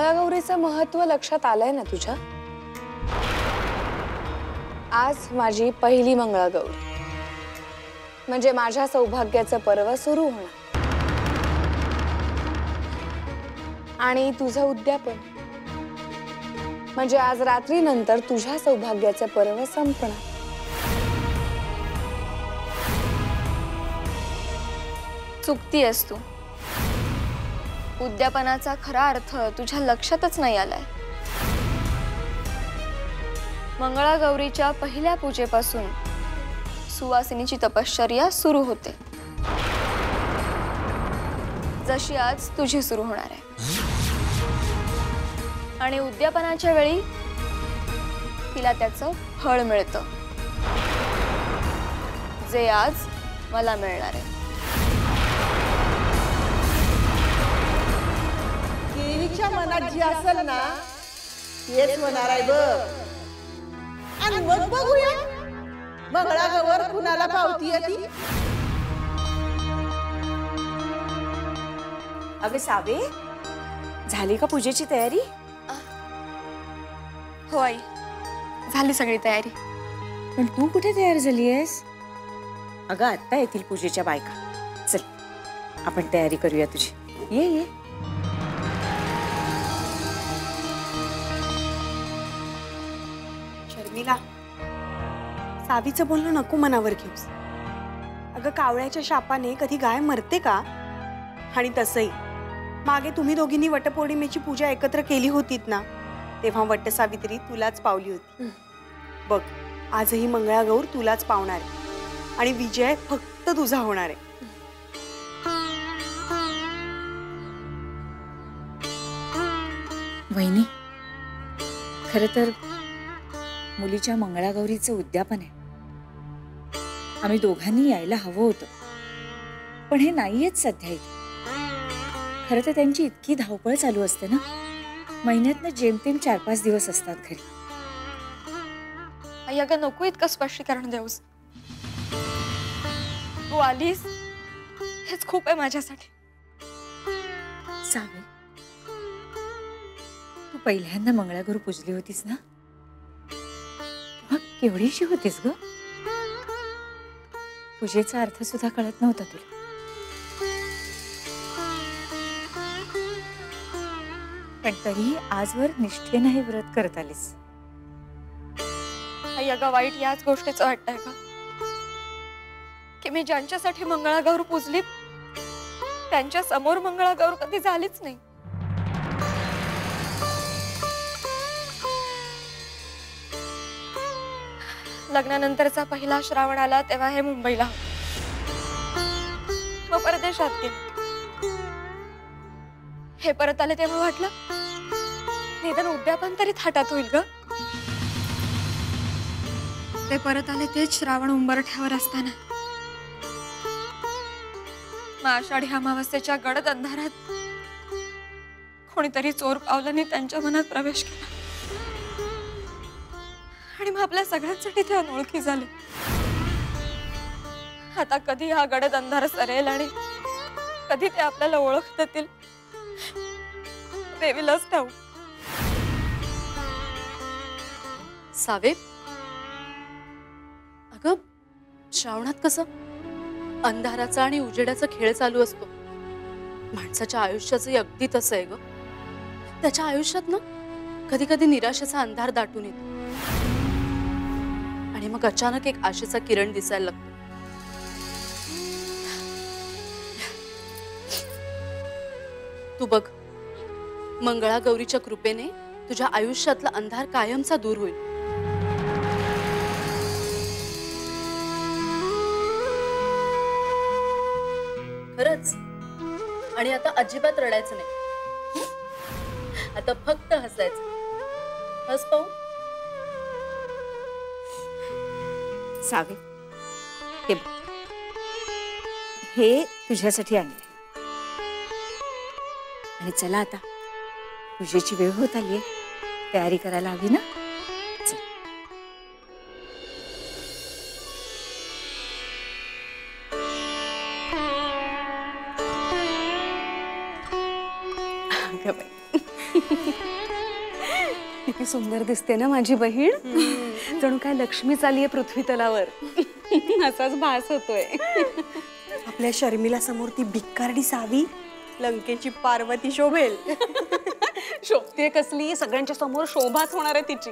मंगळागौरीचं महत्त्व लक्षात आलंय ना तुझ्या? आज माझी पहिली मंगळागौर, म्हणजे माझ्या सौभाग्याचं पर्व सुरू होणार आणि तुझं उद्यापन, म्हणजे आज रात्री नंतर तुझ्या सौभाग्याचं पर्व संपणार। चुकतीयस तू। उद्यापनाचा खरा अर्थ तुझ्या लक्षातच नाही आलाय। मंगळागौरीच्या पहिल्या पूजेपासून सुवासिनीची तपश्चर्या सुरू होते, जशी आज तुझी सुरू होणार आहे। आणि उद्यापनाच्या वेळी तिला त्याचं फळ मिळतं, जे आज मला मिळणार आहे। देवीच्या मनात जी असेल ना तेच होणार आहे बघ। आणि मग बघूया मंगळागौर कुणाला पावती येते। अगं सावे, झाली का पूजेची तयारी? हो आई, झाली सगळी तयारी। पण तू कुठे तयार झाली आहेस? अगं आता येतील पूजेच्या बायका, चल आपण तयारी करूया तुझी। ये ये। शर्मिला, सावीचं बोलणं नको मनावर घेऊस। अगं कावळ्याच्या शापाने कधी गाय मरते का? आणि तसंही मागे तुम्ही दोघींनी वटपौर्णिमेची पूजा एकत्र केली होतीत ना, तेव्हा वटसावित्री तुलाच पावली होती। बघ, आजही मंगळागौर तुलाच पावणार आहे आणि विजय फक्त तुझा होणार आहे। वहिनी, खरं तर मुलीच्या मंगळागौरीचं उद्यापन आहे। आम्ही दोघांनी यायला हवं होतं, पण हे नाहीयेच सध्या इथे। खरं तर त्यांची इतकी धावपळ चालू असते ना, महिन्यातनं जेमतेम 4-5 दिवस असतात घरी। आई अगं नको इतकं स्पष्टीकरण देऊस। तू आलीस हेच खूप आहे माझ्यासाठी। सावे, तू पहिल्यांदा मंगळागौर पूजली होतीस ना, तेव्हा केवढीशी होतीस ग? पूजेचा अर्थ सुद्धा कळत नव्हता तुला। पण तरीही आजवर निष्ठेने हे व्रत करत आलीस। आई अगं वाईट याच गोष्टीचं वाटतंय का की मी ज्यांच्यासाठी मंगळागौर पूजली त्यांच्या समोर मंगळागौर कधी झालीच नाही। लग्नानंतरचा पहिला श्रावण आला तेव्हा हे मुंबईला होते, मग परदेशात गेले। हे परत आले तेव्हा वाटलं निदान उद्यापन तरी थाटात होईल ग। ते परत आले तेच श्रावण उंबरठ्यावर असताना मग आषाढी अमावस्येच्या गडद अंधारात कोणीतरी चोर पावलांनी त्यांच्या मनात प्रवेश केला आणि मग आपल्या सगळ्यांसाठी ते अनोळखी झाले। आता कधी हा गडद अंधार सरेल आणि कधी ते आपल्याला ओळख देतील देवीलाच ठाऊक। सावे, अगं श्रावणात कसं अंधाराचा आणि उजेडाचा खेळ चालू असतो। माणसाच्या आयुष्याचं अगदी तसं आहे ग। त्याच्या आयुष्यात ना कधी कधी निराशेचा अंधार दाटून येतो आणि मग अचानक एक आशेचा किरण दिसायला लागतो। तू बघ, मंगळागौरीच्या कृपेने तुझ्या आयुष्यातला अंधार कायमचा दूर होईल। खरंच। आणि आता अजिबात रडायचं नाही, आता फक्त हसायचं। हस पाहू। सावे, हे बघ, हे तुझ्यासाठी आणले। आणि चला आता पूजेची वेळ होत आलीये, तयारी करायला हवी ना। चल। अगं बाई सुंदर दिसते ना माझी बहीण. जणू काय लक्ष्मी चाललीये पृथ्वी तलावर. असाच भास होतोय. आपल्या शर्मिला समोर ती भिक्कारडी सावी लंकेची पार्वती शोभेल. शोभते कसली, सगळ्यांच्या समोर शोभाच होणार आहे तिची.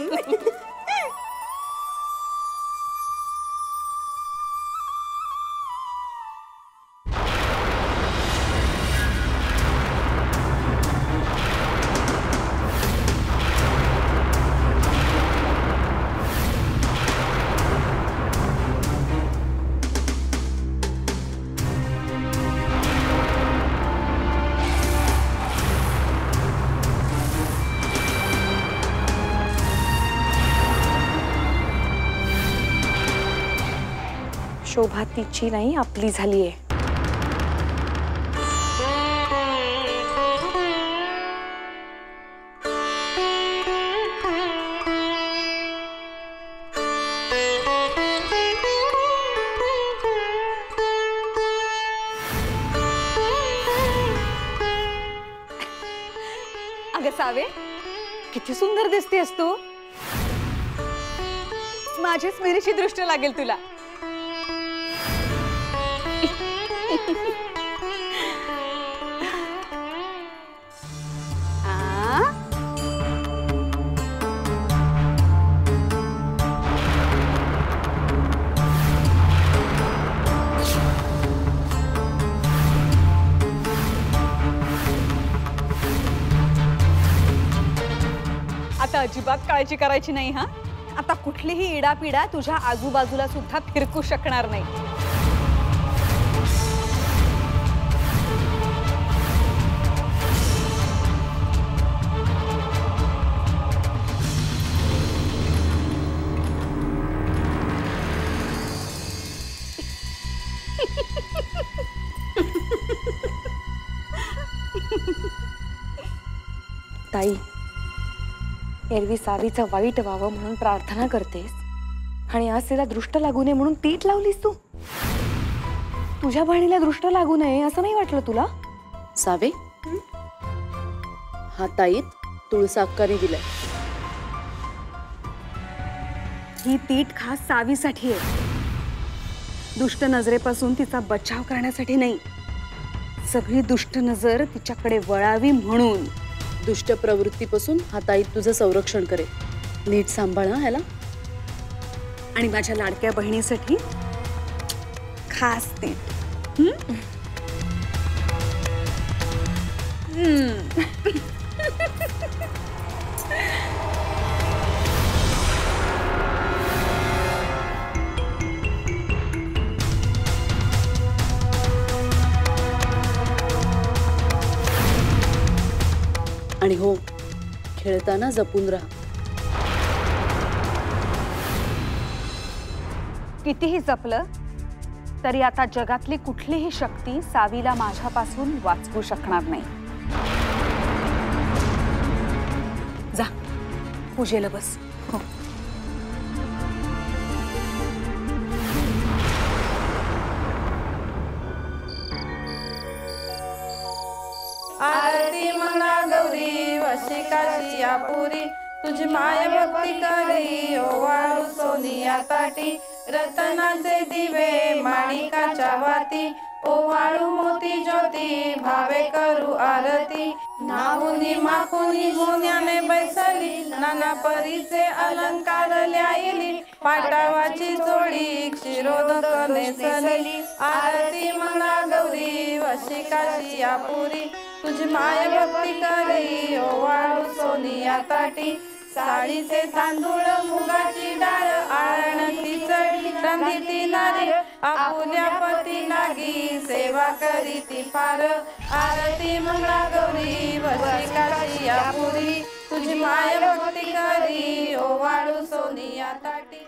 शोभा तिची नाही आपली झालीये. अगं सावे, किती सुंदर दिसतेस तू. माझीच मेरीची दृष्ट लागेल तुला. आता अजिबात काळजी करायची नाही हा. आता कुठलीही इडापिडा तुझ्या आजूबाजूला सुद्धा फिरकू शकणार नाही. ताई, एरवी सावीचा वाईट व्हावं म्हणून प्रार्थना करतेस आणि आज तिला दृष्ट लागू नये म्हणून पीठ लावलीस तू. तुझ्या बहिणीला दृष्ट लागू नये असं नाही वाटलं तुला? सावे, हा ताईत तुळसाक्काने दिलाय. ही तीट खास सावीसाठी आहे. दुष्ट नजरेपासून तिचा बचाव करण्यासाठी नाही. सगळी दुष्ट नजर तिच्याकडे वळावी म्हणून. दुष्ट प्रवृत्तीपासून हा ताईत तुझं संरक्षण करेल. नीट सांभाळ हा ह्याला. आणि माझ्या लाडक्या बहिणीसाठी खास तीट. आणि हो, खेळताना जपून राहा. कितीही जपलं तरी आता जगातली कुठलीही शक्ती सावीला माझ्यापासून वाचवू शकणार नाही. जा, पूजेला बस. हो. आरती मंगला गौरी वशिकाची या पुरी, तुझी माय भक्ती करी ओवाळू सोनिया ताटी. रतनाचे दिवे माणिकाच्या वाती, ओवाळू मोती ज्योती भावे करू आरती. नाहुनी माखुनी गुन्याने बैसली, नाना परीचे अलंकार ल्याईली. पाटावाची जोडी क्षीरोदक नेसली. आरती मंगला गौरी वशिकाची या पुरी, तुझी माय भक्ती करी ओवाळू सोनिया ताटी. साडीचे तांदूळ मुगाची डाळ आळण खिचडी रांधीती नारी, आपुल्या पती लागी सेवा करी ती फार. आरती मंगला गौरी वशिकाची या पुरी, तुझी माय भक्ती करी ओवाळू सोनिया ताटी.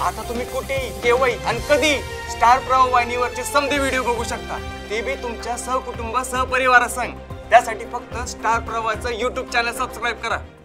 आता तुम्ही कुठेही केव्हाही आणि कधी स्टार प्रवाह वाहिनीवरचे समधे व्हिडिओ बघू शकता, ते बी तुमच्या सहकुटुंब सहपरिवारासंग. त्यासाठी फक्त स्टार प्रवाहाचं YouTube चॅनल सबस्क्राईब करा.